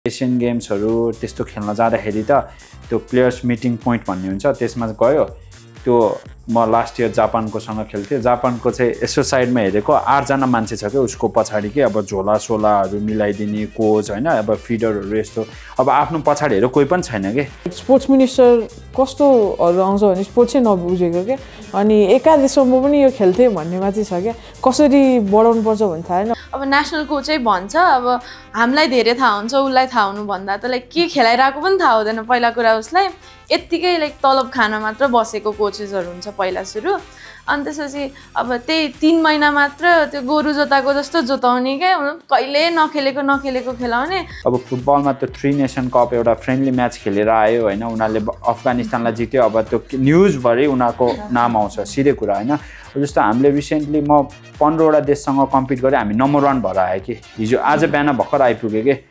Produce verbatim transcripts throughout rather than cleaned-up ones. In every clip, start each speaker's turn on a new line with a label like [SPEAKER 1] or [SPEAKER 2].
[SPEAKER 1] Asian गेम्सहरु त्यस्तो खेल्न जाँदाखेरि त त्यो प्लेयर्स मिटिङ पोइन्ट भन्ने हुन्छ त्यसमा गयो त्यो म लास्ट इयर जापानको सँग खेल्थे जापानको चाहिँ यसो साइडमा हेरेको आठ जना मान्छे छ के उसको पछाडी के अब झोला सोलाहरु मिलाइदिने कोच हैन अब फिडरहरु यस्तो अब आफ्नो पछाडी हेरेर कोही पनि छैन के
[SPEAKER 2] स्पोर्ट्स मिनिस्टर कस्तोहरु आउँछ भने स्पोर्ट्सै नबुझेको के अनि एकादशसम्म पनि यो खेल्थे भन्नेमा चाहिँ छ के कसरी बढाउनु पर्छ भन्ने थाहा हैन
[SPEAKER 3] अब नेशनल कोचै भन्छ अब हामीलाई धेरै थाहा हुन्छ उलाई थाहा हुनु भन्दा त लाइक के खेलाइराको पनि थाहा हुँदैन पहिला कुरा उसलाई यतिकै लाइक तलब खान मात्र बसेको कोचेसहरु हुन्छ पहिला सुरु अनि त्यसपछि अब त्यही तीन महिना मात्र त्यो गोरु जोताको जस्तो जोताउने के कहिले नखेलेको नखेलेको खेलाउने
[SPEAKER 1] अब फुटबलमा त्यो थ्री नेसन कप एउटा फ्रेन्डली म्याच खेलेर आयो हैन उनीहरुले अफगानिस्तानलाई जित्यो अब त्यो न्यूज भरि उनीहरुको नाम आउँछ सिधै कुरा हैन जस्तो हामीले रिसेन्टली म पन्ध्र वटा देशसँग कम्पिट गरे हामी नम्बर वन भएर आए कि हिजो आज बिहान भर्खर आइपुगे के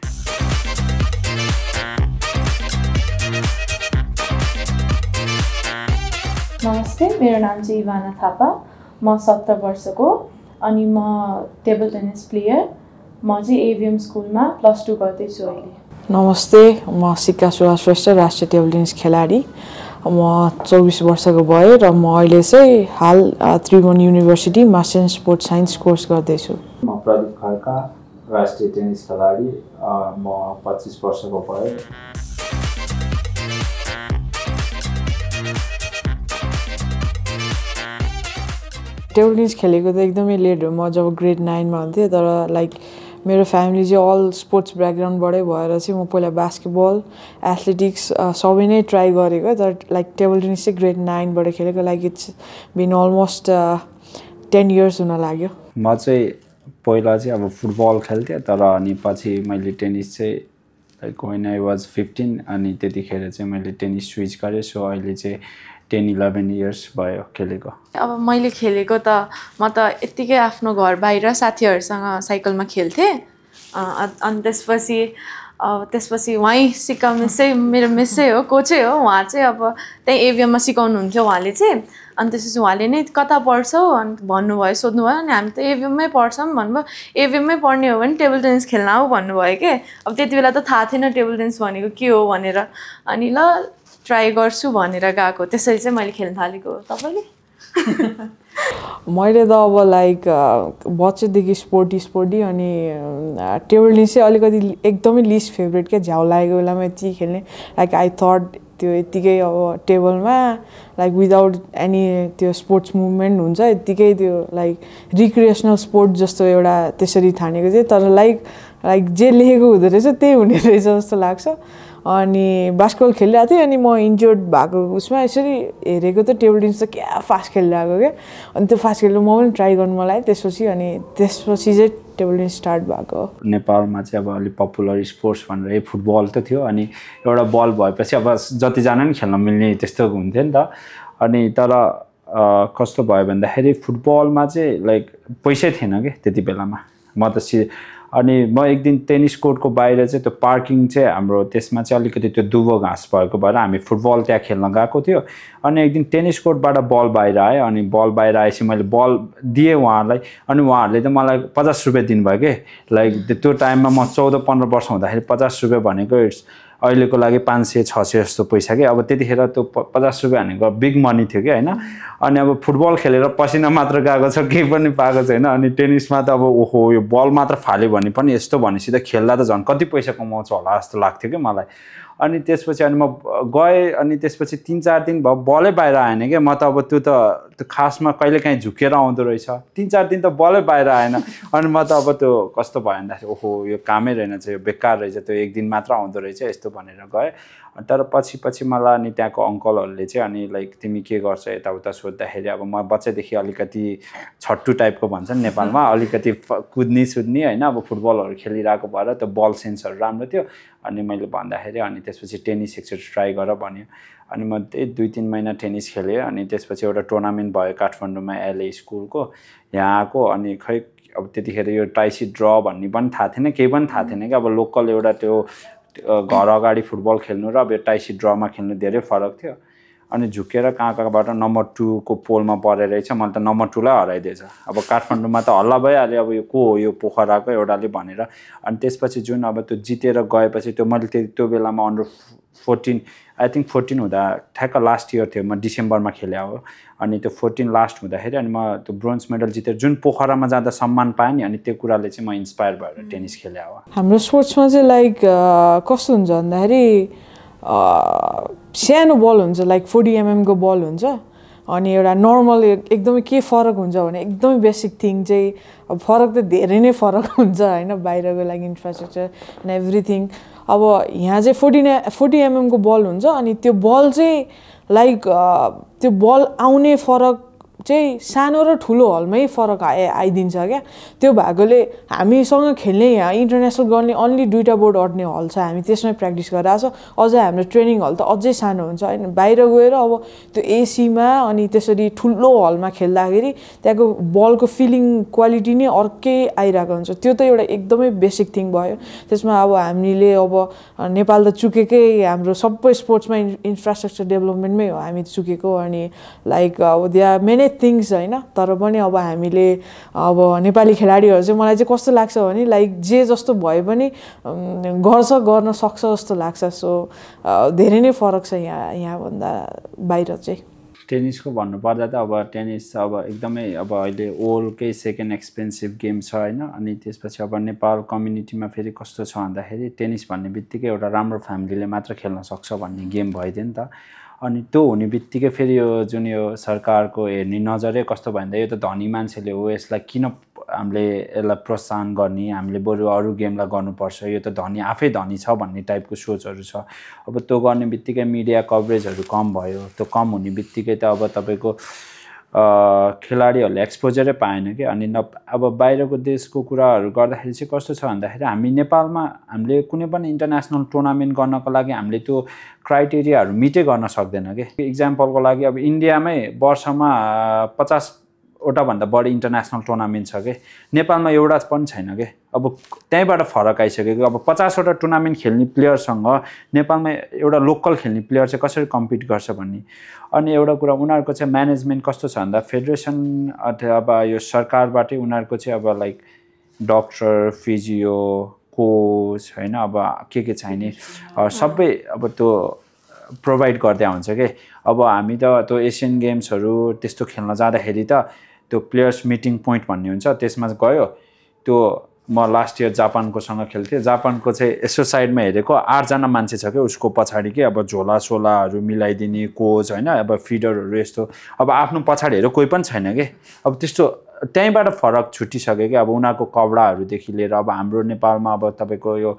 [SPEAKER 4] नमस्ते मेरो नाम चाहिँ इभाना थापा म सत्तर वर्षको अनि म टेबल टेनिस प्लेयर म चाहिँ एभिएम स्कुलमा प्लस टू गर्दैछु अहिले
[SPEAKER 2] नमस्ते म सिक्का सुभाष श्रेष्ठ राष्ट्रिय टेबल टेनिस खेलाडी म चौबिस वर्षको भए र म अहिले चाहिँ हाल Tribhuvan university master in sports science course गर्दैछु
[SPEAKER 1] म प्रदीप खड्का राष्ट्रिय टेनिस खेलाडी म पच्चीस वर्षको भए
[SPEAKER 2] टेबल टेनिस खेलेको त एकदमै लेट हो म जब ग्रेड नाइन मा हुन्थे तर लाइक मेरो फ्यामिली चाहिँ अल स्पोर्ट्स ब्याकग्राउन्डबाटै भएर चाहिँ म पहिला बास्केटबल एथलेटिक्स सबै नै ट्राई गरेको तर लाइक टेबल टेनिस चाहिँ ग्रेड नाइन बाट खेलेको like it's been almost ten years हुन लाग्यो
[SPEAKER 1] म चाहिँ पहिला चाहिँ अब फुटबल खेल्थे तर अनि पछि मैले टेनिस चाहिँ like when I was fifteen अनि त्यतिखेर चाहिँ मैले टेनिस स्विच गरेँ सो अहिले चाहिँ टेन इलेभेन इयर्स भयो खेलेको
[SPEAKER 3] अब मैले खेलेको त म त यतिकै आफ्नो घर बाहिर साथीहरुसँग साइकलमा खेल्थेँ अनि त्यसपछि त्यसपछि उहाँ सिक्का मिसै मेरो मिसै हो कोचै हो उहाँ चाहिँ अब त्यही एभिएममा सिकाउनुहुन्थ्यो उहाँले चाहिँ अनि त्यसपछि उहाँले नै कता पढ्छौ अनि भन्नुभयो सोध्नुभयो अनि हामी त एभिएममै पढ्छौँ भन्नुभयो एभिएममै पढ्ने हो भने टेबल टेनिस खेल्न आऊ भन्नुभयो के अब त्यति बेला त थाहा थिएन टेबल टेनिस भनेको के हो भनेर अनि ल ट्राई गर्छु भनेर गएको त्यसरी चाहिँ मैले खेल्न थालेको तपाईले
[SPEAKER 2] मैले त अब लाइक बच्चादेखि स्पोर्टी स्पोर्टी अनि टेबल टेनिस चाहिँ अलिकति एकदमै लिस्ट फेभरेट क्या झ्याउ लागेको बेलामा यति खेल्ने लाइक आई थट त्यो यतिकै अब टेबलमा लाइक विदाउट एनी त्यो स्पोर्ट्स मुभमेन्ट हुन्छ यतिकै त्यो लाइक रिक्रिएसनल स्पोर्ट जस्तो एउटा त्यसरी ठानेको चाहिँ तर लाइक लाइक जे लेखेको हुँदो रहेछ त्यही हुने रहेछ जस्तो लाग्छ अनि बास्केटबल खेलिरहेको थिएँ अनि म इन्जर्ड भएको उसमा यसरी हेरेको त टेबल टेनिस त क्या फास्ट खेलिरहेको क्या अनि त्यो फास्ट खेलेर म पनि ट्राई गर्नु मलाई त्यसपछि अनि त्यसपछि चाहिँ टेबल टेनिस स्टार्ट भएको
[SPEAKER 1] नेपालमा चाहिँ अब अलिक पपुलर स्पोर्ट्स भनेर फुटबल त थियो अनि एउटा बल भएपछि अब जतिजना नि खेल्न मिल्ने त्यस्तो हुन्थ्यो नि त अनि तर कस्तो भयो भन्दाखेरि फुटबलमा चाहिँ लाइक पैसै थिएन कि त्यति बेलामा म त सि अनि म एक दिन टेनिस कोर्टको बाहिर चाहिँ त्यो पार्किङ चाहिँ हाम्रो त्यसमा चाहिँ अलिकति त्यो दुबो घाँस भएको भएर हामी फुटबल त्यहाँ खेल्न गएको थियो अनि एक दिन टेनिस कोर्टबाट बल बाहिर आयो अनि बल बाहिर आएपछि मैले बल दिएँ उहाँहरूलाई अनि उहाँहरूले त मलाई पचास रुपियाँ दिनुभयो कि लाइक त्यो टाइममा म चौध पन्ध्र वर्ष हुँदाखेरि पचास रुपियाँ भनेको इट्स अहिलेको लागि पाँच सय छ सय जस्तो पैसा कि अब त्यतिखेर त्यो पचास रुपियाँ भनेको बिग मनी थियो कि होइन अनि अब फुटबल खेलेर पसिना मात्र गएको छ केही पनि पाएको छैन अनि टेनिसमा त अब ओहो यो बल मात्र फाल्यो भने पनि यस्तो भनेपछि त खेल्दा त झन् कति पैसा कमाउँछ होला जस्तो लाग्थ्यो कि मलाई अनि त्यसपछि अनि म गएँ अनि त्यसपछि तीन चार दिन भयो बलै बाहिर आएन क्या म त अब त्यो त त्यो खासमा कहिलेकाहीँ झुकेर आउँदो रहेछ तीन चार दिन त बलै बाहिर आएन अनि म त अब त्यो कस्तो भयो भन्दाखेरि ओहो यो कामै रहेनछ यो बेकार रहेछ त्यो एक दिन मात्र आउँदो रहेछ यस्तो भनेर गएँ तर पछि पछि मलाई अनि त्यहाँको अङ्कलहरूले चाहिँ अनि लाइक तिमी के गर्छ यताउता सोद्धाखेरि अब म बच्चादेखि अलिकति छट्टु टाइपको भन्छन् नेपालमा अलिकति कुद्नी सुद्नी होइन अब फुटबलहरू खेलिरहेको भएर त्यो बल सेन्सहरू राम्रो थियो अनि मैले भन्दाखेरि अनि त्यसपछि टेनिस एकचोटि ट्राई गर भन्यो अनि म त्यही दुई तिन महिना टेनिस खेलेँ अनि त्यसपछि एउटा टुर्नामेन्ट भयो काठमाडौँमा एलए स्कुलको यहाँ आएको अनि खै अब त्यतिखेर यो टाइसी ड्र भन्ने पनि थाहा थिएन केही पनि थाहा थिएन कि अब लोकल एउटा त्यो घर अगाडि फुटबल खेल्नु र अब यो टाइसी ड्रमा खेल्नु धेरै फरक थियो अनि झुकेर कहाँ कहाँबाट नम्बर टूको पोलमा परेर रहेछ मैले त नम्बर टूलाई हराइदिएछ अब काठमाडौँमा त हल्ला भइहाल्यो अब यो को हो यो पोखराको एउटाले भनेर अनि त्यसपछि जुन अब त्यो जितेर गएपछि त्यो मैले त्यो बेलामा under fourteen I think fourteen हुँदा ठ्याक्क लास्ट इयर थियो म डिसेम्बरमा खेले हो अनि त्यो फोर्टिन लास्ट हुँदाखेरि अनि म त्यो ब्रोन्ज मेडल जितेर जुन पोखरामा जाँदा सम्मान पाएँ नि अनि त्यो कुराले चाहिँ म इन्सपायर भएर टेनिस खेले हो
[SPEAKER 2] हाम्रो स्पोर्ट्समा चाहिँ लाइक कस्तो हुन्छ भन्दाखेरि सानो बल हुन्छ लाइक फोर्टी एमएमको बल हुन्छ अनि एउटा नर्मल एकदमै के फरक हुन्छ भने एकदमै बेसिक थिङ चाहिँ अब फरक त धेरै नै फरक हुन्छ होइन बाहिरको लागि इन्फ्रास्ट्रक्चर एन्ड एभ्रिथिङ अब यहाँ चाहिँ फोर्टी फोर्टी एमएमको बल हुन्छ अनि त्यो बल चाहिँ लाइक त्यो बल आउने फरक चाहिँ सानो र ठुलो हलमै फरक आए आइदिन्छ क्या त्यो भएकोले हामीसँग खेल्ने यहाँ इन्टरनेसनल गर्ने अन्ली दुईवटा बोर्ड अट्ने हल छ हामी त्यसमै प्र्याक्टिस गरिरहेको छ अझै हाम्रो ट्रेनिङ हल त अझै सानो हुन्छ होइन बाहिर गएर अब त्यो एसीमा अनि त्यसरी ठुलो हलमा खेल्दाखेरि त्यहाँको बलको फिलिङ क्वालिटी नै अर्कै आइरहेको हुन्छ त्यो त एउटा एकदमै बेसिक थिङ भयो त्यसमा अब हामीले अब नेपाल त चुकेकै हाम्रो सबै स्पोर्ट्समा इन्फ्रास्ट्रक्चर डेभलपमेन्टमै हो हामी चुकेको अनि लाइक अब दे आर मेनी थिङ्स होइन तर पनि अब हामीले अब नेपाली खेलाडीहरू चाहिँ मलाई चाहिँ कस्तो लाग्छ भने लाइक जे जस्तो भए पनि गर्छ गर्न सक्छ जस्तो लाग्छ सो धेरै नै फरक छ यहाँ यहाँभन्दा बाहिर चाहिँ
[SPEAKER 1] टेनिसको भन्नुपर्दा त अब टेनिस अब एकदमै अब अहिले वर्ल्डकै सेकेन्ड एक्सपेन्सिभ गेम छ होइन अनि त्यसपछि अब नेपाल कम्युनिटीमा फेरि कस्तो छ भन्दाखेरि टेनिस भन्ने बित्तिकै एउटा राम्रो फ्यामिलीले मात्र खेल्न सक्छ भन्ने गेम भइदियो नि त अनि त्यो हुने बित्तिकै फेरि यो जुन यो सरकारको हेर्ने नजरै कस्तो भन्दा यो त धनी मान्छेले हो यसलाई किन हामीले यसलाई प्रोत्साहन गर्ने हामीले बरु अरू गेमलाई गर्नुपर्छ यो त धनी आफै धनी छ भन्ने टाइपको सोचहरू छ अब त्यो गर्ने बित्तिकै मिडिया कभरेजहरू कम भयो त्यो कम हुने बित्तिकै त अब तपाईँको खेलाडीहरूले एक्सपोजरै पाएन कि अनि न अब बाहिरको देशको कुराहरू गर्दाखेरि चाहिँ कस्तो छ भन्दाखेरि हामी नेपालमा हामीले कुनै पनि इन्टरनेसनल टुर्नामेन्ट गर्नको लागि हामीले त्यो क्राइटेरियाहरू मिटै गर्न सक्दैन कि इक्जाम्पलको लागि अब इन्डियामै वर्षमा पचासवटा भन्दा बढी इन्टरनेसनल टुर्नामेन्ट छ कि नेपालमा एउटा पनि छैन कि अब त्यहीँबाट फरक आइसक्यो अब पचासवटा टुर्नामेन्ट खेल्ने प्लेयरसँग नेपालमा एउटा लोकल खेल्ने प्लेयर चाहिँ कसरी कम्पिट गर्छ भन्ने अनि एउटा कुरा उनीहरूको चाहिँ म्यानेजमेन्ट कस्तो छ भन्दा फेडरेसन अथवा यो सरकारबाटै उनीहरूको चाहिँ अब लाइक डक्टर फिजियो कोच होइन अब के के चाहिने सबै अब त्यो प्रोभाइड गर्दै हुन्छ कि अब हामी त त्यो एसियन गेम्सहरू त्यस्तो खेल्न जाँदाखेरि त त्यो प्लेयर्स मिटिङ पोइन्ट भन्ने हुन्छ त्यसमा गयो त्यो म लास्ट इयर जापानकोसँग खेल्थेँ जापानको चाहिँ यसो साइडमा हेरेको आठजना मान्छे छ क्या उसको पछाडि के अब झोला सोलाहरू मिलाइदिने कोच होइन अब फिडरहरू यस्तो अब आफ्नो पछाडि हेरेर कोही पनि छैन कि अब त्यस्तो त्यहीँबाट फरक छुटिसक्यो कि अब उनीहरूको कपडाहरूदेखि लिएर अब हाम्रो नेपालमा अब तपाईँको यो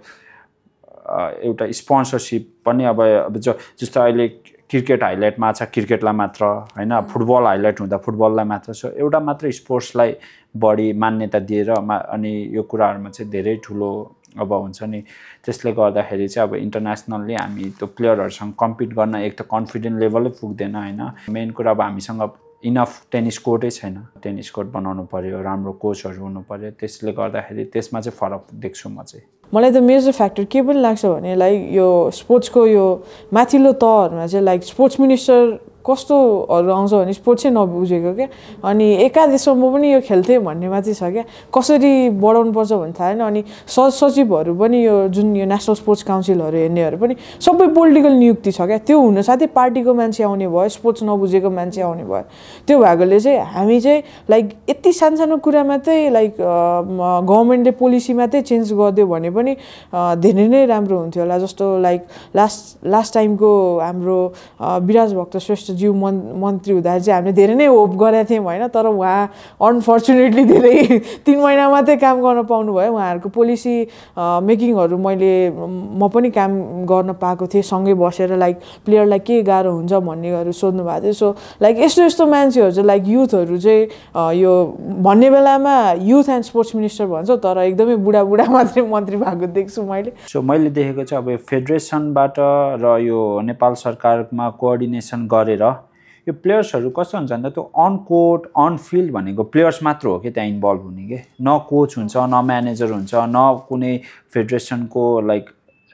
[SPEAKER 1] एउटा स्पोन्सरसिप पनि अब अब जो जस्तो अहिले क्रिकेट हाइलाइटमा छ क्रिकेटलाई मात्र होइन फुटबल हाइलाइट हुँदा फुटबललाई मात्र सो एउटा मात्र स्पोर्ट्सलाई बढी मान्यता दिएर मा अनि यो कुराहरूमा चाहिँ धेरै ठुलो अब हुन्छ नि त्यसले गर्दाखेरि चाहिँ अब इन्टरनेसनल्ली हामी त्यो प्लेयरहरूसँग कम्पिट गर्न एक त कन्फिडेन्ट लेभलै पुग्दैन होइन मेन कुरा अब हामीसँग इनफ टेनिस कोर्टै छैन टेनिस कोर्ट बनाउनु पर्यो राम्रो कोचहरू हुनु पर्यो त्यसले गर्दाखेरि त्यसमा चाहिँ फरक देख्छु म चाहिँ
[SPEAKER 2] मलाई त मेजर फ्याक्टर के पनि लाग्छ भने लाइक यो स्पोर्ट्सको यो माथिल्लो तहहरूमा चाहिँ लाइक स्पोर्ट्स मिनिस्टर कस्तोहरू आउँछ भने स्पोर्ट्सै नबुझेको क्या अनि एकादेशसम्म पनि यो खेल्थेँ भन्ने मात्रै छ क्या कसरी बढाउनु पर्छ भन्ने थाहा छैन अनि सचिव सचिवहरू पनि यो जुन यो नेसनल स्पोर्ट्स काउन्सिलहरू हेर्नेहरू पनि सबै पोलिटिकल नियुक्ति छ क्या त्यो हुन साथै पार्टीको मान्छे आउने भयो स्पोर्ट्स नबुझेको मान्छे आउने भयो त्यो भएकोले चाहिँ हामी चाहिँ लाइक यति सानो सानो कुरा मात्रै लाइक गभर्मेन्टले पोलिसी मात्रै चेन्ज गरिदियो भने पनि धेरै नै राम्रो हुन्थ्यो होला जस्तो लाइक लास्ट लास्ट टाइमको हाम्रो विराज भक्त श्रेष्ठ ज्यू मन मन्त्री हुँदाखेरि चाहिँ हामीले धेरै नै होप गरेका थियौँ होइन तर उहाँ अनफर्चुनेटली धेरै तिन महिना मात्रै काम गर्न पाउनु भयो उहाँहरूको पोलिसी मेकिङहरू मैले म पनि काम गर्न पाएको थिएँ सँगै बसेर लाइक प्लेयरलाई के गाह्रो हुन्छ भन्नेहरू सोध्नु भएको थियो सो लाइक यस्तो यस्तो मान्छेहरू चाहिँ लाइक युथहरू चाहिँ यो भन्ने बेलामा युथ एन्ड स्पोर्ट्स मिनिस्टर भन्छ तर एकदमै बुढा बुढा मात्रै मन्त्री भएको देख्छु मैले
[SPEAKER 1] सो मैले देखेको चाहिँ अब फेडरेसनबाट र यो नेपाल सरकारमा कोअर्डिनेसन गरेर यो प्लेयर्सहरू कस्तो हुन्छ भन्दा त्यो अन कोर्ट अन फिल्ड भनेको प्लेयर्स मात्र हो कि त्यहाँ इन्भल्भ हुने कि न कोच हुन्छ न म्यानेजर हुन्छ न कुनै फेडरेसनको लाइक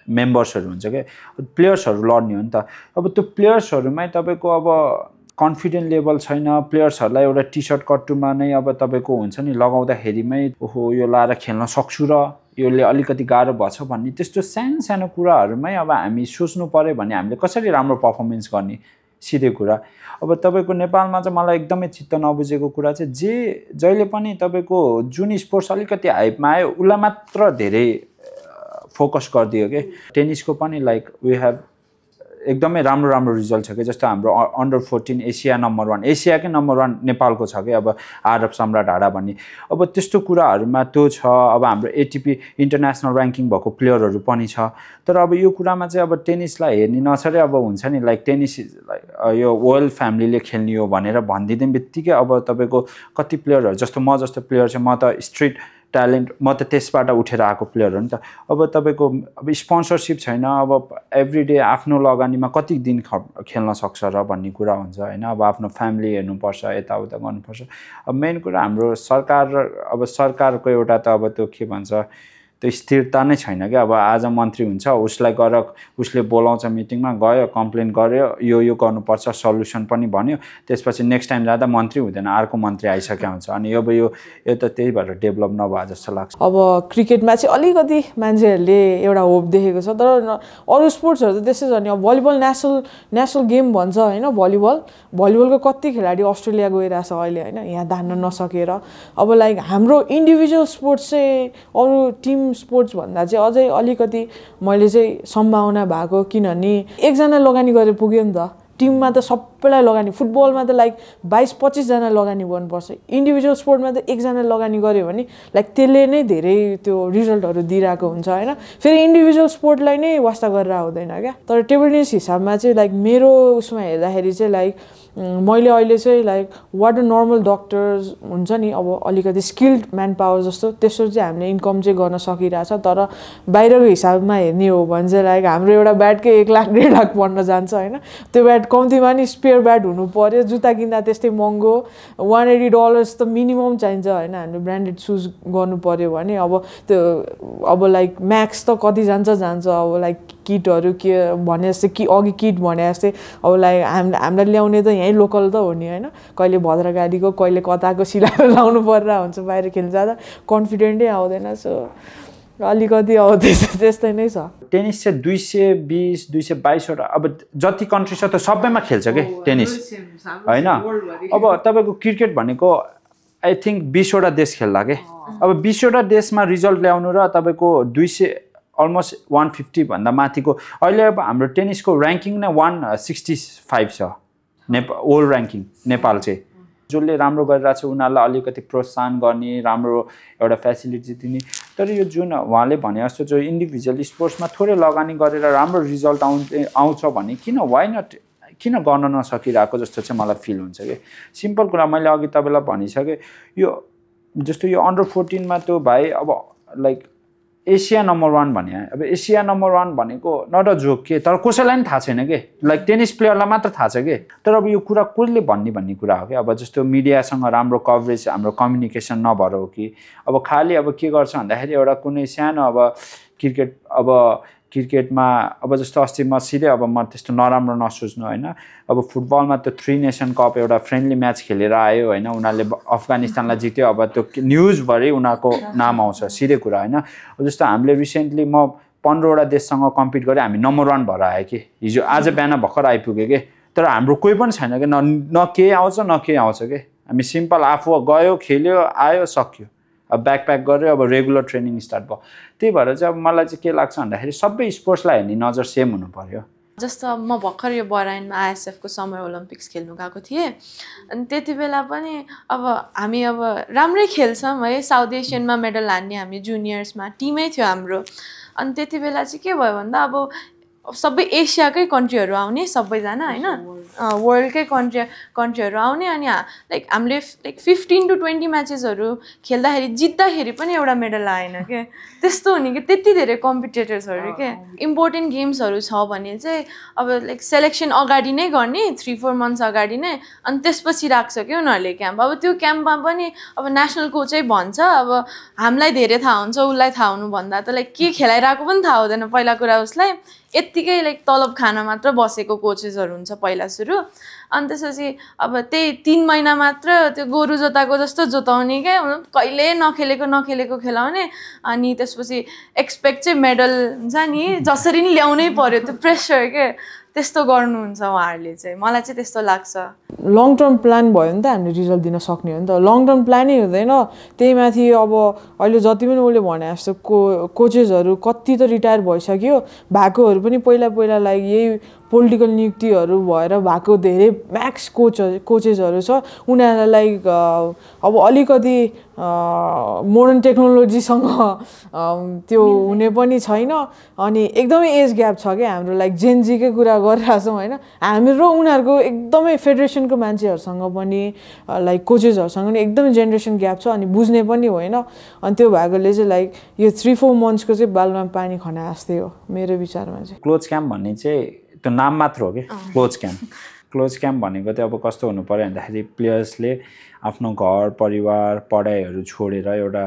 [SPEAKER 1] मेम्बर्सहरू हुन्छ क्या प्लेयर्सहरू लड्ने हो नि त अब त्यो प्लेयर्सहरूमै तपाईँको अब कन्फिडेन्ट लेभल छैन प्लेयर्सहरूलाई एउटा टी सर्ट कट्टुमा नै अब तपाईँको हुन्छ नि लगाउँदाखेरिमै ओहो यो लाएर खेल्न सक्छु र योले अलिकति गाह्रो भएछ भन्ने त्यस्तो सानो सानो कुराहरूमै अब हामी सोच्नु पऱ्यो भने हामीले कसरी राम्रो पर्फर्मेन्स गर्ने सिधै कुरा अब तपाईँको नेपालमा चाहिँ मलाई एकदमै चित्त नबुझेको कुरा चाहिँ जे जहिले पनि तपाईँको जुन स्पोर्ट्स अलिकति हाइपमा आयो उसलाई मात्र धेरै फोकस गरिदियो कि टेनिसको पनि लाइक वी हेभ एकदमै राम्रो राम्रो रिजल्ट छ कि जस्तो हाम्रो under fourteen Asia number one एसियाकै नम्बर वान नेपालको छ कि अब आरब सम्राट हाडा भन्ने अब त्यस्तो कुराहरूमा त्यो छ अब हाम्रो एटिपी इन्टरनेसनल ऱ्याङ्किङ भएको प्लेयरहरू पनि छ तर अब यो कुरामा चाहिँ अब टेनिसलाई हेर्ने नछरे अब हुन्छ नि लाइक टेनिस यो वर्ल्ड फ्यामिलीले खेल्ने हो भनेर भनिदिँदै बित्तिकै अब तपाईँको कति प्लेयरहरू जस्तो म जस्तो प्लेयर चाहिँ म त स्ट्रिट ट्यालेन्ट म त त्यसबाट उठेर आएको प्लेयर हो नि त अब तपाईँको अब स्पोन्सरसिप छैन अब एभ्री डे आफ्नो लगानीमा कति दिन खेल्न सक्छ र भन्ने कुरा हुन्छ होइन अब आफ्नो फ्यामिली हेर्नुपर्छ यताउता गर्नुपर्छ अब मेन कुरा हाम्रो सरकार अब सरकारको एउटा त अब त्यो के भन्छ त्यो स्थिरता नै छैन क्या अब आज मन्त्री हुन्छ उसलाई गएर उसले बोलाउँछ मिटिङमा गयो कम्प्लेन गर्यो यो यो गर्नुपर्छ सल्युसन पनि भन्यो त्यसपछि नेक्स्ट टाइम जाँदा मन्त्री हुँदैन अर्को मन्त्री आइसक्यो हुन्छ अनि अब यो यो त त्यही भएर डेभलप नभए जस्तो लाग्छ
[SPEAKER 2] अब क्रिकेटमा चाहिँ अलिकति मान्छेहरूले एउटा होप देखेको छ तर अरू स्पोर्ट्सहरू त त्यसै छ नि अब भलिबल नेसनल नेसनल गेम भन्छ होइन भलिबल भलिबलको कति खेलाडी अस्ट्रेलिया गइरहेछ अहिले होइन यहाँ धान्न नसकेर अब लाइक हाम्रो इन्डिभिजुअल स्पोर्ट्स चाहिँ अरू टिम स्पोर्ट्स भन्दा चाहिँ अझै अलिकति मैले चाहिँ सम्भावना भएको किनभने एकजना लगानी गरेर पुग्यो नि त टिममा त सबैलाई लगानी फुटबलमा त लाइक बाइस पच्चिसजना लगानी गर्नुपर्छ इन्डिभिजुअल स्पोर्टमा त एकजना लगानी गऱ्यो भने लाइक त्यसले नै धेरै त्यो रिजल्टहरू दिइरहेको हुन्छ होइन फेरि इन्डिभिजुअल स्पोर्टलाई नै वास्ता गरेर हुँदैन क्या तर टेबल टेनिस हिसाबमा चाहिँ लाइक मेरो उसमा हेर्दाखेरि चाहिँ लाइक मैले अहिले चाहिँ like what a normal doctors हुन्छ नि अब अलिकति स्किल्ड म्यान पावर जस्तो त्यस्तो चाहिँ हामीले इन्कम चाहिँ गर्न सकिरहेछ तर बाहिरको हिसाबमा हेर्ने हो भने चाहिँ लाइक हाम्रो एउटा ब्याटकै एक लाख डेढ लाख पर्न जान्छ होइन त्यो ब्याट कम्तीमा नि स्पेयर ब्याट हुनु पर्यो जुत्ता किन्दा त्यस्तै महँगो वान एटी डलर्स त मिनिमम चाहिन्छ होइन हामीले ब्रान्डेड सुज गर्नु पर्यो भने अब त्यो अब लाइक म्याक्स त कति जान्छ जान्छ अब लाइक किटहरू के भने जस्तै कि अघि किट भने जस्तै अब लाइक हाम हामीलाई ल्याउने त यहीँ लोकल त हो नि होइन कहिले भद्रकालीको कहिले कताको सिलाएर लाउनु पर्दा हुन्छ बाहिर खेल्न जाँदा कन्फिडेन्टै आउँदैन सो अलिकति अब त्यस्तै नै छ
[SPEAKER 1] टेनिस चाहिँ दुई सय बिस दुई सय बाइसवटा अब जति कन्ट्री छ त्यो सबैमा खेल्छ कि टेनिस होइन अब तपाईँको क्रिकेट भनेको आई थिङ्क बिसवटा देश खेल्ला कि अब बिसवटा देशमा रिजल्ट ल्याउनु र तपाईँको दुई सय अलमोस्ट वान फिफ्टी भन्दा माथिको अहिले अब हाम्रो टेनिसको ऱ्याङ्किङ नै वान सिक्सटी फाइभ छ नेपाल वर्ल्ड ऱ्याङ्किङ नेपाल चाहिँ जसले राम्रो गरिरहेको छ उनीहरूलाई अलिकति प्रोत्साहन गर्ने राम्रो एउटा फेसिलिटी दिने तर यो जुन उहाँले भने जस्तो जो इन्डिभिजुअल स्पोर्ट्समा थोरै लगानी गरेर राम्रो रिजल्ट आउने आउँछ भने किन वाइ नट किन गर्न नसकिरहेको जस्तो चाहिँ मलाई फिल हुन्छ कि सिम्पल कुरा मैले अघि तपाईँलाई भनिसकेँ यो जस्तो यो अन्डर फोर्टिनमा त्यो भाइ अब लाइक एसिया नम्बर वान भने अब एसिया नम्बर वान भनेको नट अ जोक के तर कसैलाई पनि थाहा छैन कि लाइक टेनिस प्लेयरलाई मात्र थाहा छ कि तर अब यो कुरा कसले भन्ने भन्ने कुरा हो कि अब जस्तो मिडियासँग राम्रो कभरेज हाम्रो कम्युनिकेसन नभएर हो कि अब खालि अब के गर्छ भन्दाखेरि एउटा कुनै सानो अब क्रिकेट अब क्रिकेटमा अब जस्तो अस्ति म सिधै अब म त्यस्तो नराम्रो नसोच्नु होइन अब फुटबलमा त्यो थ्री नेसन कप एउटा फ्रेन्डली म्याच खेलेर आयो होइन उनीहरूले अफगानिस्तानलाई जित्यो अब त्यो न्युजभरि उनीहरूको नाम आउँछ सिधै कुरा होइन जस्तो हामीले रिसेन्टली म पन्ध्रवटा देशसँग कम्पिट गरेँ हामी नम्बर वान भएर आयो कि हिजो आज बिहान भर्खर आइपुग्यो कि तर हाम्रो कोही पनि छैन कि न न केही आउँछ न केही आउँछ कि हामी सिम्पल आफू गयो खेल्यो आयो सक्यो अब ब्याकप्याक गऱ्यो अब रेगुलर ट्रेनिङ स्टार्ट भयो त्यही भएर चाहिँ अब मलाई चाहिँ के लाग्छ भन्दाखेरि सबै स्पोर्ट्सलाई हेर्ने नजर सेम हुनु पर्यो
[SPEAKER 3] जस्तो म भर्खर यो बराइनमा आइएसएफको समर ओलम्पिक्स खेल्नु गएको थिएँ अनि त्यति बेला पनि अब हामी अब राम्रै खेल्छौँ है साउथ एसियनमा मेडल हान्ने हामी जुनियर्समा टिमै थियो हाम्रो अनि त्यति बेला चाहिँ के भयो भन्दा अब सबै एसियाकै कन्ट्रीहरू आउने सबैजना होइन वर्ल्डकै कन्ट्री कन्ट्रीहरू आउने अनि लाइक हामीले लाइक फिफ्टिन टु ट्वेन्टी म्याचेसहरू खेल्दाखेरि जित्दाखेरि पनि एउटा मेडल आएन क्या त्यस्तो हुने कि त्यति धेरै कम्पिटेटर्सहरू क्या इम्पोर्टेन्ट गेम्सहरू छ भने चाहिँ अब लाइक सेलेक्सन अगाडि नै गर्ने थ्री फोर मन्थ्स अगाडि नै अनि त्यसपछि राख्छ क्या उनीहरूले क्याम्प अब त्यो क्याम्पमा पनि अब नेसनल कोचै भन्छ अब हामीलाई धेरै थाहा हुन्छ उसलाई थाहा हुनुभन्दा त लाइक के खेलाइरहेको पनि थाहा हुँदैन पहिला कुरा उसलाई यत्तिकै लाइक तलब खान मात्र बसेको कोचेसहरू हुन्छ पहिला सुरु अनि त्यसपछि अब त्यही तिन महिना मात्र त्यो गोरु जोताएको जस्तो जोताउने क्या कहिले नखेलेको नखेलेको खेलाउने अनि त्यसपछि एक्सपेक्ट चाहिँ मेडल हुन्छ नि जसरी नि ल्याउनै पर्यो त्यो प्रेसर के त्यस्तो गर्नुहुन्छ उहाँहरूले चाहिँ मलाई चाहिँ त्यस्तो लाग्छ
[SPEAKER 2] लङ टर्म प्लान भयो भने त हामीले रिजल्ट दिन सक्ने हो नि त लङ टर्म प्लानै हुँदैन त्यही माथि अब अहिले जति पनि उसले भने जस्तो को कोचेसहरू कति त रिटायर भइसक्यो भएकोहरू पनि पहिला पहिला लाइक यही पोलिटिकल नियुक्तिहरू भएर भएको धेरै म्याक्स कोच कोचेसहरू छ उनीहरूलाई लाइक अब अलिकति मोडर्न टेक्नोलोजीसँग त्यो हुने पनि छैन अनि एकदमै एज ग्याप छ क्या हाम्रो लाइक जेनजीकै कुरा गरिरहेको छौँ होइन हाम्रो उनीहरूको एकदमै फेडरेसनको मान्छेहरूसँग पनि लाइक कोचेसहरूसँग पनि एकदमै जेनेरेसन ग्याप छ अनि बुझ्ने पनि होइन अनि त्यो भएकोले चाहिँ लाइक यो थ्री फोर मन्थ्सको चाहिँ बालुवा पानी खना जस्तै हो मेरो विचारमा चाहिँ
[SPEAKER 1] क्लोज क्याम्प भन्ने चाहिँ त्यो नाम मात्र हो कि क्लोज क्याम्प क्लोज क्याम्प भनेको चाहिँ अब कस्तो हुनु पऱ्यो भन्दाखेरि प्लेयर्सले आफ्नो घर परिवार पढाइहरू छोडेर एउटा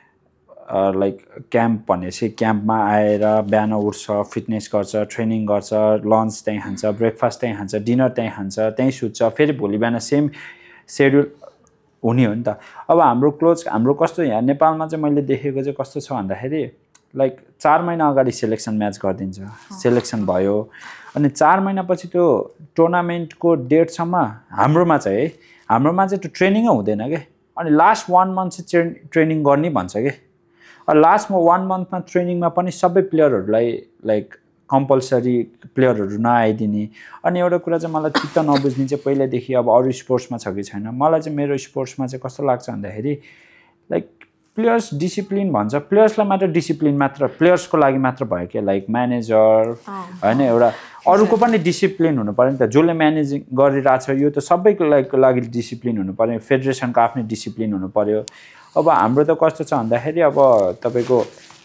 [SPEAKER 1] लाइक क्याम्प भनेपछि क्याम्पमा आएर बिहान उठ्छ फिटनेस गर्छ ट्रेनिङ गर्छ लन्च त्यहीँ खान्छ ब्रेकफास्ट त्यहीँ खान्छ डिनर त्यहीँ खान्छ त्यहीँ सुत्छ फेरि भोलि बिहान सेम सेड्युल हुने हो नि त अब हाम्रो क्लोज हाम्रो कस्तो यहाँ नेपालमा चाहिँ मैले देखेको चाहिँ कस्तो छ भन्दाखेरि लाइक चार महिना अगाडि सेलेक्सन म्याच गरिदिन्छ सेलेक्सन भयो अनि चार महिनापछि त्यो टुर्नामेन्टको डेटसम्म हाम्रोमा चाहिँ है हाम्रोमा चाहिँ त्यो ट्रेनिङै हुँदैन क्या अनि लास्ट वान मन्थ चाहिँ ट्रेनिङ गर्ने भन्छ क्या लास्टमा वान मन्थमा ट्रेनिङमा पनि सबै प्लेयरहरूलाई लाइक कम्पलसरी प्लेयरहरू नआइदिने अनि एउटा कुरा चाहिँ मलाई चित्त नबुझ्ने चाहिँ पहिल्यैदेखि अब अरू स्पोर्ट्समा छ कि छैन मलाई चाहिँ मेरो स्पोर्ट्समा चाहिँ कस्तो लाग्छ भन्दाखेरि लाइक प्लेयर्स डिसिप्लिन भन्छ प्लेयर्सलाई मात्र डिसिप्लिन मात्र प्लेयर्सको लागि मात्र भयो क्या लाइक म्यानेजर होइन एउटा अरूको पनि डिसिप्लिन हुनु पऱ्यो नि त जसले म्यानेजिङ गरिरहेछ यो त सबैको लागि डिसिप्लिन हुनु पऱ्यो फेडरेसनको आफ्नै डिसिप्लिन हुनु पऱ्यो अब हाम्रो त कस्तो छ भन्दाखेरि अब तपाईँको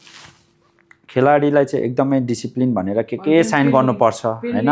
[SPEAKER 1] खेलाडीलाई चाहिँ एकदमै डिसिप्लिन भनेर के के साइन गर्नुपर्छ होइन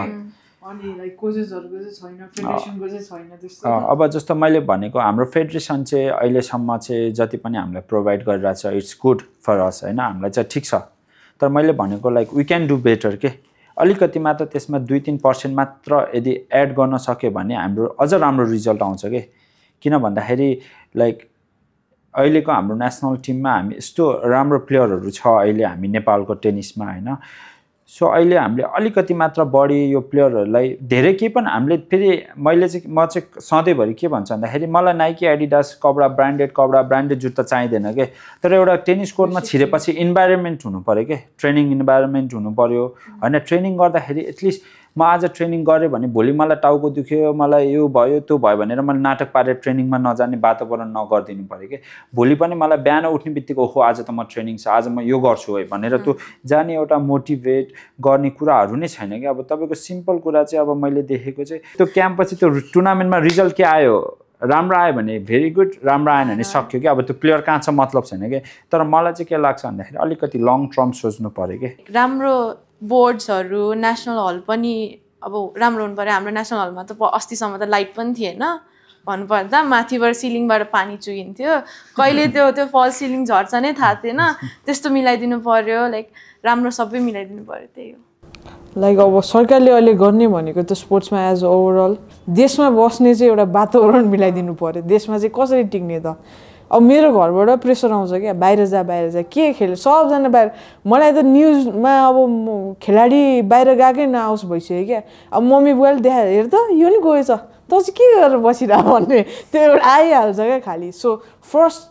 [SPEAKER 1] अब जस्तो मैले भनेको हाम्रो फेडरेसन चाहिँ अहिलेसम्म चाहिँ जति पनि हामीलाई प्रोभाइड गरिरहेछ इट्स गुड फर अस होइन हामीलाई चाहिँ ठिक छ तर मैले भनेको like we can do better के अलिकति मात्र त्यसमा दुई तिन पर्सेन्ट मात्र यदि एड गर्न सक्यो भने हाम्रो अझ राम्रो रिजल्ट आउँछ कि किन भन्दाखेरि लाइक अहिलेको हाम्रो नेसनल टिममा हामी यस्तो राम्रो प्लेयरहरू छ अहिले हामी नेपालको टेनिसमा होइन सो अहिले हामीले अलिकति मात्र बढी यो प्लेयरहरूलाई धेरै केही पनि हामीले फेरि मैले चाहिँ म चाहिँ सधैँभरि के भन्छ भन्दाखेरि मलाई नाइकी एडिडास कपडा ब्रान्डेड कपडा ब्रान्डेड जुत्ता चाहिँदैन के तर एउटा टेनिस कोर्टमा छिरेपछि इन्भाइरोमेन्ट हुनु पऱ्यो के ट्रेनिङ इन्भाइरोमेन्ट हुनु पऱ्यो होइन ट्रेनिङ गर्दाखेरि एटलिस्ट म आज ट्रेनिङ गरेँ भने भोलि मलाई टाउको दुख्यो मलाई यो भयो त्यो भयो भनेर मैले नाटक पारेर ट्रेनिङमा नजाने वातावरण नगरिदिनु पऱ्यो कि भोलि पनि मलाई बिहान उठ्ने बित्तिकै ओहो आज त म ट्रेनिङ छ आज म यो गर्छु है भनेर त्यो जाने एउटा मोटिभेट गर्ने कुराहरू नै छैन कि अब तपाईँको सिम्पल कुरा चाहिँ अब मैले देखेको चाहिँ त्यो क्याम्पपछि त्यो टुर्नामेन्टमा रिजल्ट के आयो राम्रो आयो भने भेरी गुड राम्रो आएन भने सक्यो कि अब त्यो प्लेयर कहाँ छ मतलब छैन कि तर मलाई चाहिँ के लाग्छ भन्दाखेरि अलिकति लङ टर्म सोच्नु पऱ्यो कि
[SPEAKER 3] राम्रो बोर्ड्सहरू नेसनल हल पनि अब राम्रो हुनु पऱ्यो हाम्रो नेसनल हलमा त अस्तिसम्म त लाइट पनि थिएन भन्नुपर्दा माथिबाट सिलिङबाट पानी चुहिन्थ्यो कहिले त्यो त्यो फल सिलिङ झर्छ नै थाहा थिएन त्यस्तो मिलाइदिनु पऱ्यो लाइक राम्रो सबै मिलाइदिनु पऱ्यो त्यही हो
[SPEAKER 2] लाइक अब सरकारले अहिले गर्ने भनेको त स्पोर्ट्समा एज ओभरअल देशमा बस्ने चाहिँ एउटा वातावरण मिलाइदिनु पऱ्यो देशमा चाहिँ कसरी टिक्ने त अब मेरो घरबाट प्रेसर आउँछ क्या बाहिर जा बाहिर जा के खेल सबजना बाहिर मलाई त न्युजमा अब खेलाडी बाहिर गएकै नआओस् भइसक्यो क्या अब मम्मी बुवाले देखाएर हेर त यो नि गएछ त चाहिँ के गरेर बसिरह भन्ने त्यो एउटा आइहाल्छ क्या खालि so first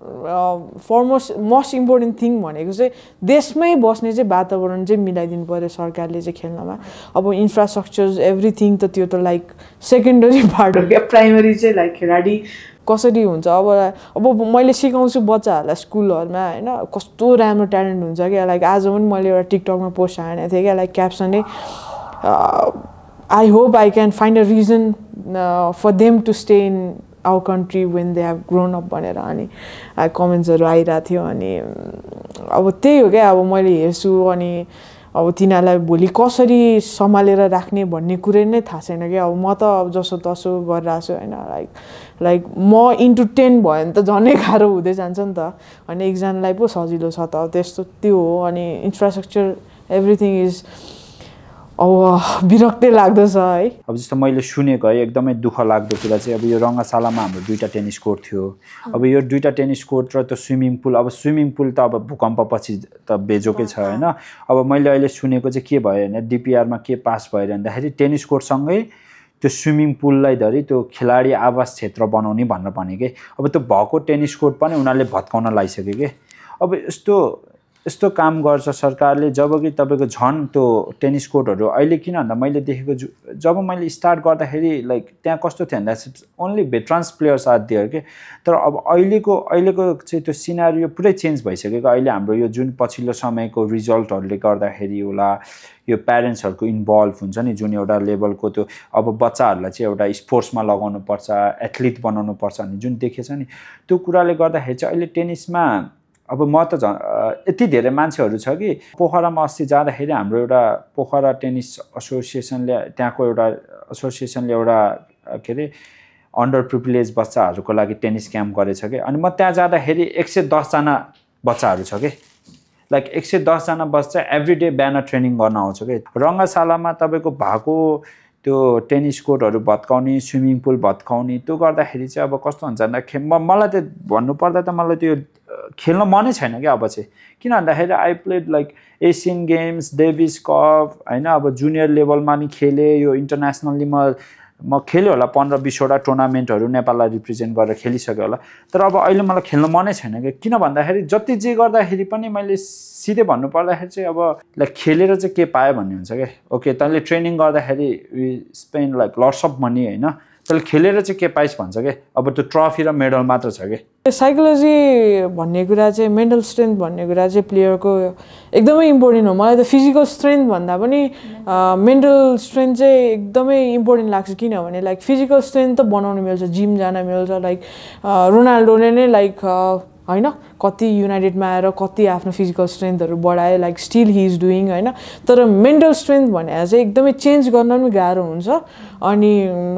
[SPEAKER 2] foremost most important thing भनेको चाहिँ देशमै बस्ने चाहिँ वातावरण चाहिँ मिलाइदिनु पऱ्यो सरकारले चाहिँ खेल्नमा अब इन्फ्रास्ट्रक्चर एभ्रिथिङ त त्यो त लाइक सेकेन्डरी पार्ट हो क्या प्राइमरी चाहिँ लाइक खेलाडी कसरी हुन्छ अब अब मैले सिकाउँछु बच्चाहरूलाई स्कुलहरूमा होइन कस्तो राम्रो ट्यालेन्ट हुन्छ क्या लाइक आज पनि मैले एउटा टिकटकमा पोस्ट हानेको थिएँ क्या लाइक क्याप्सनै I hope I can find a reason for them to stay in our country when they have grown up भनेर अनि कमेन्ट्सहरू आइरहेको थियो अनि अब त्यही हो क्या अब मैले हेर्छु अनि अब तिनीहरूलाई भोलि कसरी सम्हालेर राख्ने भन्ने कुरै नै थाहा छैन क्या अब म त अब जसो तसो गरिरहेको छु होइन लाइक लाइक म इन्टु टेन भयो भने त झनै गाह्रो हुँदै जान्छ नि त अनि एकजनालाई पो सजिलो छ त त्यस्तो त्यो हो अनि इन्फ्रास्ट्रक्चर एभ्रिथिङ इज अब विरक्तै लाग्दछ है।
[SPEAKER 1] अब जस्तो मैले सुनेको है एकदमै दुःख लाग्दो कुरा चाहिँ अब यो रङ्गशालामा हाम्रो दुईवटा टेनिस कोर्ट थियो। अब यो दुईवटा टेनिस कोर्ट र त्यो स्विमिङ पुल अब स्विमिङ पुल त अब भूकम्पपछि त बेजोकै छ होइन। अब मैले अहिले सुनेको चाहिँ के भयो भने डिपिआरमा के पास भयो भन्दाखेरि टेनिस कोर्टसँगै त्यो स्विमिङ पुललाई धरि त्यो खेलाडी आवास क्षेत्र बनाउने भनेर भने कि अब त्यो भएको टेनिस कोर्ट पनि उनीहरूले भत्काउन लागिसक्यो कि। अब यस्तो यस्तो काम गर्छ सरकारले जब कि तपाईँको झन् त्यो टेनिस कोर्टहरू अहिले किन भन्दा मैले देखेको जब मैले स्टार्ट गर्दाखेरि लाइक त्यहाँ कस्तो थियो भन्दा only veterans players are there के। तर अब अहिलेको अहिलेको चाहिँ त्यो सिनारियो पुरै चेन्ज भइसकेको अहिले हाम्रो यो जुन पछिल्लो समयको रिजल्टहरूले गर्दाखेरि होला यो प्यारेन्ट्सहरूको इन्भल्भ हुन्छ नि जुन एउटा लेभलको त्यो अब बच्चाहरूलाई चाहिँ एउटा स्पोर्ट्समा लगाउनु पर्छ एथलिट बनाउनु पर्छ भन्ने जुन देखेछ नि त्यो कुराले गर्दाखेरि चाहिँ अहिले टेनिसमा अब म त झन् यति धेरै मान्छेहरू छ कि पोखरामा अस्ति जाँदाखेरि हाम्रो एउटा पोखरा टेनिस एसोसिएसनले त्यहाँको एउटा एसोसिएसनले एउटा के अरे अन्डर प्रिभिलेज बच्चाहरूको लागि टेनिस क्याम्प गरेछ कि अनि म त्यहाँ जाँदाखेरि एक सय दसजना बच्चाहरू छ कि लाइक एक सय दसजना बच्चा एभ्री डे बिहान ट्रेनिङ गर्न आउँछ कि। रङ्गशालामा तपाईँको भएको त्यो टेनिस कोर्टहरू भत्काउने स्विमिङ पुल भत्काउने त्यो गर्दाखेरि चाहिँ अब कस्तो हुन्छ भन्दा खे मलाई त भन्नुपर्दा त मलाई त्यो खेल्न मनै छैन क्या अब चाहिँ किन भन्दाखेरि I played like Asian games Davis cup होइन अब जुनियर लेभलमा नि खेलेँ यो इन्टरनेसनल्ली म म खेलेँ होला पन्ध्र बिसवटा टुर्नामेन्टहरू नेपाललाई रिप्रेजेन्ट गरेर खेलिसक्यो होला। तर अब अहिले मलाई खेल्न मनै छैन कि किन भन्दाखेरि जति जे गर्दाखेरि पनि मैले सिधै भन्नुपर्दाखेरि चाहिँ अब लाइक खेलेर चाहिँ के पाएँ भन्ने हुन्छ क्या। ओके तैँले ट्रेनिङ गर्दाखेरि we spend like lots of money होइन तैँले खेलेर चाहिँ के पाइस् भन्छ क्या। अब त्यो ट्रफी र मेडल मात्र छ कि।
[SPEAKER 2] साइकोलोजी भन्ने कुरा चाहिँ मेन्टल स्ट्रेन्थ भन्ने कुरा चाहिँ प्लेयरको एकदमै इम्पोर्टेन्ट हो। मलाई त फिजिकल स्ट्रेन्थ भन्दा पनि मेन्टल स्ट्रेन्थ चाहिँ एकदमै इम्पोर्टेन्ट लाग्छ किनभने लाइक फिजिकल स्ट्रेन्थ त बनाउनु मिल्छ जिम जान मिल्छ लाइक रोनाल्डोले नै लाइक होइन कति युनाइटेडमा आएर कति आफ्नो फिजिकल स्ट्रेन्थहरू बढायो like still he is doing होइन। तर मेन्टल स्ट्रेन्थ भनेर चाहिँ एकदमै चेन्ज गर्न पनि गाह्रो हुन्छ अनि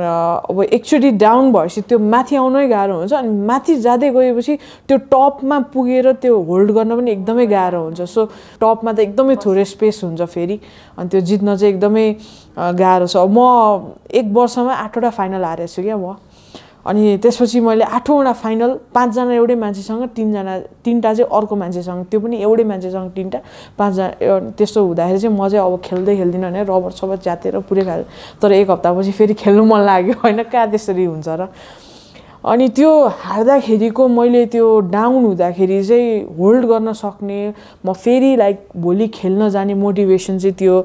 [SPEAKER 2] अब एकचोटि डाउन भएपछि त्यो माथि आउनै गाह्रो हुन्छ अनि माथि जाँदै गएपछि त्यो टपमा पुगेर त्यो होल्ड गर्न पनि एकदमै गाह्रो हुन्छ। सो टपमा त एकदमै थोरै स्पेस हुन्छ फेरि अनि त्यो जित्न चाहिँ एकदमै गाह्रो छ। म एक वर्षमा आठवटा फाइनल हारेको छु क्या म अनि त्यसपछि मैले आठौँवटा फाइनल पाँचजना एउटै मान्छेसँग तिनजना तिनवटा चाहिँ अर्को मान्छेसँग त्यो पनि एउटै मान्छेसँग तिनवटा पाँचजना त्यस्तो हुँदाखेरि चाहिँ म चाहिँ अब खेल्दै खेल्दिनँ भने रबर सबर च्यातेर पुरै खाल्यो। तर एक हप्तापछि फेरि खेल्नु मन लाग्यो होइन कहाँ त्यसरी हुन्छ र अनि त्यो हार्दाखेरिको मैले त्यो डाउन हुँदाखेरि चाहिँ होल्ड गर्न सक्ने म फेरि लाइक भोलि खेल्न जाने मोटिभेसन चाहिँ त्यो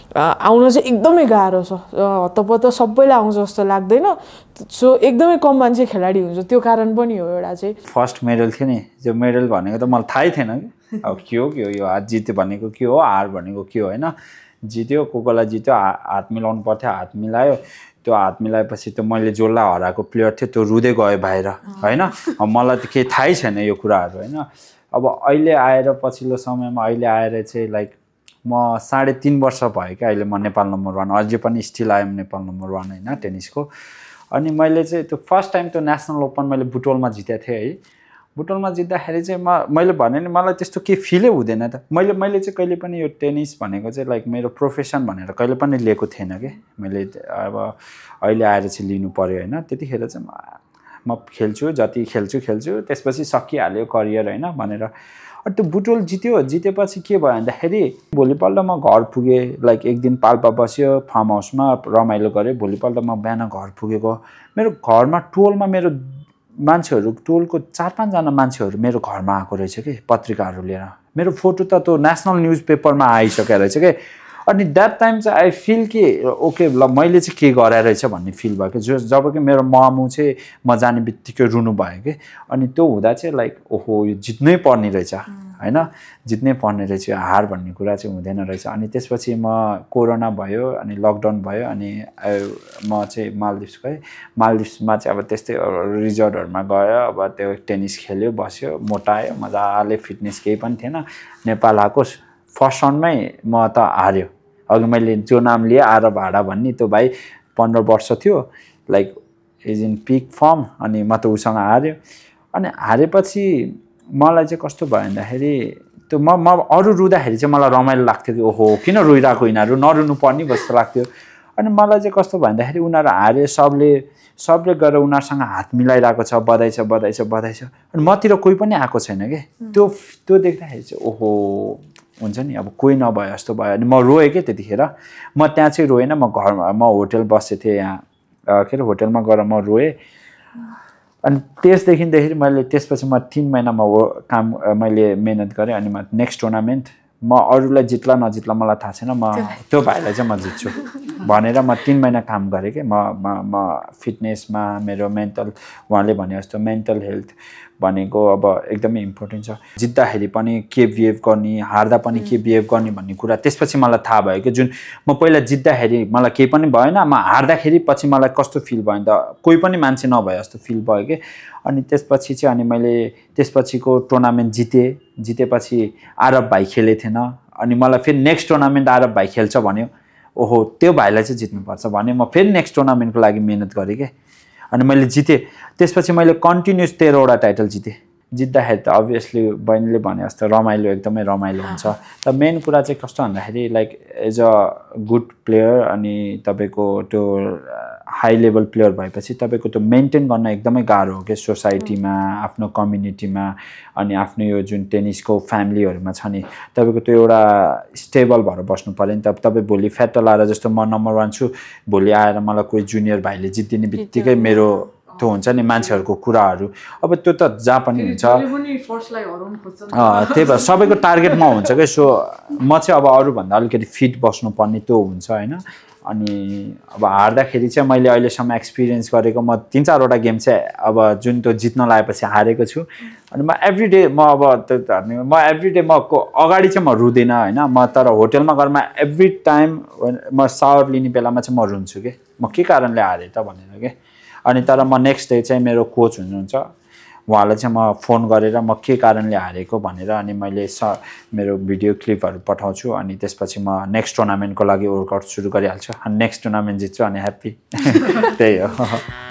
[SPEAKER 2] आउन चाहिँ एकदमै गाह्रो छ। हतपत सबैलाई आउँछ जस्तो लाग्दैन सो एकदमै कम मान्छे खेलाडी हुन्छ त्यो कारण पनि हो एउटा चाहिँ।
[SPEAKER 1] फर्स्ट मेडल थियो नि त्यो मेडल भनेको त मलाई थाहै थिएन कि अब के हो के हो यो हात जित्यो भनेको के हो हार भनेको के हो होइन। जित्यो को कोलाई जित्यो हात मिलाउनु पर्थ्यो हात मिलायो त्यो हात मिलाएपछि त्यो मैले जसलाई हराएको प्लेयर थियो त्यो रुँदै गयो बाहिर होइन। मलाई त केही थाहै छैन यो कुराहरू होइन। अब अहिले आएर पछिल्लो समयमा अहिले आएर चाहिँ लाइक म साढे तिन वर्ष भयो क्या अहिले म नेपाल नम्बर वान अझै पनि still I'm Nepal number one होइन टेनिसको। अनि मैले चाहिँ त्यो फर्स्ट टाइम त्यो नेसनल ओपन मैले बुटोलमा जितेको थिएँ है। बुटोलमा जित्दाखेरि चाहिँ म मैले भने नि मलाई त्यस्तो केही फिलै हुँदैन त मैले मैले चाहिँ कहिले पनि यो टेनिस भनेको चाहिँ लाइक मेरो प्रोफेसन भनेर कहिले पनि लिएको थिएन कि मैले अब अहिले आएर चाहिँ लिनु पऱ्यो होइन। त्यतिखेर चाहिँ म खेल्छु जति खेल्छु खेल्छु त्यसपछि सकिहाल्यो करियर होइन भनेर। अनि त्यो बुटोल जित्यो जितेपछि के भयो भन्दाखेरि भोलिपल्ट म घर पुगेँ लाइक एक दिन पाल्पा बस्यो फार्म हाउसमा रमाइलो गरेँ। भोलिपल्ट म बिहान घर पुगेको मेरो घरमा टोलमा मेरो मान्छेहरू टोलको चार पाँचजना मान्छेहरू मेरो घरमा आएको रहेछ कि पत्रिकाहरू लिएर मेरो फोटो त त्यो नेसनल न्युज पेपरमा आइसकेको रहेछ कि। अनि द्याट टाइम चाहिँ आई फिल कि ओके ल मैले चाहिँ के गराएर रहेछ भन्ने फिल भयो कि जो जब कि मेरो मामु चाहिँ म जाने बित्तिकै रुनु भयो कि अनि त्यो हुँदा चाहिँ लाइक ओहो यो जित्नै पर्ने रहेछ होइन जित्नै पर्ने रहेछ हार भन्ने कुरा चाहिँ हुँदैन रहेछ अनि त्यसपछि म कोरोना भयो अनि लकडाउन भयो अनि म चाहिँ मालदिप्स गएँ मालदिप्समा चाहिँ अब त्यस्तै रिजोर्टहरूमा गयो अब त्यो टेनिस खेल्यो बस्यो मोटायो मजाले फिटनेस केही पनि थिएन नेपाल आएको फर्स्ट राउन्डमै म त हार्यो अघि मैले जो नाम लिएँ आएर भाडा भन्ने त्यो भाइ पन्ध्र वर्ष थियो like is in peak form अनि म त उसँग हार्यो अनि हारेपछि मलाई चाहिँ कस्तो भयो भन्दाखेरि त्यो म म अरू रुँदाखेरि चाहिँ मलाई रमाइलो लाग्थ्यो कि ओहो किन रोइरहेको यिनीहरू नरुनु पर्ने जस्तो लाग्थ्यो अनि मलाई चाहिँ कस्तो भयो भन्दाखेरि उनीहरू हारे सबले सबले गएर उनीहरूसँग हात मिलाइरहेको छ बधाई छ बधाई छ बधाई छ अनि मतिर कोही पनि आएको छैन कि त्यो त्यो देख्दाखेरि चाहिँ ओहो हुन्छ नि अब कोही नभए जस्तो भयो अनि म रोएँ कि त्यतिखेर म त्यहाँ चाहिँ रोएन म घरमा म होटल बसेको थिएँ यहाँ के अरे होटलमा गएर म रोएँ अनि त्यसदेखिदेखि मैले त्यसपछि म तिन महिनामा काम मैले मेहनत गरेँ अनि म नेक्स्ट टुर्नामेन्ट म अरूलाई जित्ला नजित्ला मलाई थाहा छैन म त्यो भाइलाई चाहिँ म जित्छु भनेर म तिन महिना काम गरेँ कि म म फिटनेसमा मेरो मेन्टल उहाँले भने जस्तो मेन्टल हेल्थ भनेको अब एकदमै इम्पोर्टेन्ट छ जित्दाखेरि पनि के बिहेभ गर्ने हार्दा पनि के बिहेभ गर्ने भन्ने कुरा त्यसपछि मलाई थाहा भयो कि जुन म पहिला जित्दाखेरि मलाई केही पनि भएन म हार्दाखेरि पछि मलाई कस्तो फिल भयो नि त कोही पनि मान्छे नभए जस्तो फिल भयो कि अनि त्यसपछि चाहिँ अनि मैले त्यसपछिको टुर्नामेन्ट जितेँ जितेपछि आरब भाइ खेलेको थिएन अनि मलाई फेरि नेक्स्ट टुर्नामेन्ट आरब भाइ खेल्छ भन्यो ओहो त्यो भाइलाई चाहिँ जित्नुपर्छ भने म फेरि नेक्स्ट टुर्नामेन्टको लागि मेहनत गरेँ कि अनि मैले जितेँ त्यसपछि मैले कन्टिन्युस तेह्रवटा टाइटल जितेँ जित्दाखेरि त अभियसली बहिनीले भने जस्तो रमाइलो एकदमै रमाइलो हुन्छ त मेन कुरा चाहिँ कस्तो भन्दाखेरि like as a good player अनि तपाईँको त्यो हाई लेभल प्लेयर भएपछि तपाईँको त्यो मेन्टेन गर्न एकदमै गाह्रो हो कि सोसाइटीमा आफ्नो कम्युनिटीमा अनि आफ्नो यो जुन टेनिसको फ्यामिलीहरूमा छ नि तपाईँको त्यो एउटा स्टेबल भएर बस्नु पऱ्यो नि त तपाईँ भोलि फ्याटल आएर जस्तो म नम्बर वान छु भोलि आएर मलाई कोही जुनियर भाइले जित्दिने बित्तिकै मेरो त्यो हुन्छ नि मान्छेहरूको कुराहरू अब त्यो त जहाँ पनि हुन्छ त्यही भएर सबैको टार्गेटमा हुन्छ कि सो म चाहिँ अब अरूभन्दा अलिकति फिट बस्नुपर्ने त्यो हुन्छ होइन अनि अब हार्दाखेरि चाहिँ मैले अहिलेसम्म एक्सपिरियन्स गरेको म तिन चारवटा गेम चाहिँ अब जुन त्यो जित्न लागेपछि हारेको छु अनि म एभ्री डे म अब त्यो म एभ्री डे म अगाडि चाहिँ म रुँदिनँ होइन म तर होटलमा गएर म एभ्री टाइम म सावर लिने बेलामा चाहिँ म रुन्छु कि म के कारणले हारेँ त भनेर कि अनि तर म नेक्स्ट डे चाहिँ मेरो कोच हुनुहुन्छ उहाँलाई चाहिँ म फोन गरेर म के कारणले हारेको भनेर अनि मैले स मेरो भिडियो क्लिपहरू पठाउँछु अनि त्यसपछि म नेक्स्ट टुर्नामेन्टको लागि वर्कआउट सुरु गरिहाल्छु अनि नेक्स्ट टुर्नामेन्ट जित्छु अनि ह्याप्पी त्यही हो